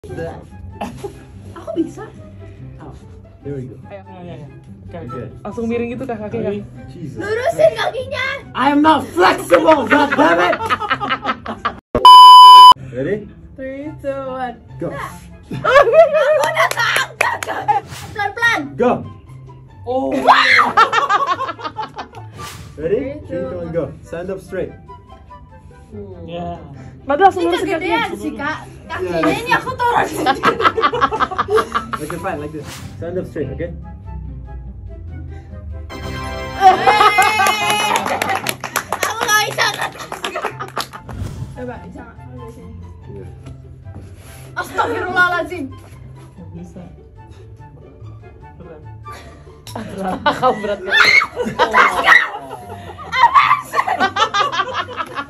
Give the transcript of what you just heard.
Aku bisa. There we go. Ayo. Okay. Langsung miring gitu kak kaki. Jesus. Lurusin kakinya. I am not flexible, god damn it! Ready? 3, 2, 1. Go. Aku udah keangkat. Pelan-pelan. Go. Oh. Ready? 3, 2, 3, 2, 1, go. Stand up straight. Ya. Padahal langsung Ini lurusin kegedean kakinya. sih kak. Kakinya ini aku turun. Okay, fine, like this. Stand up straight, okay? Aku gak bisa kak. Coba, jangan. Aku di sini. Yeah. Astagfirullahaladzim. Nggak bisa. Berat. Berat. Kau berat kan?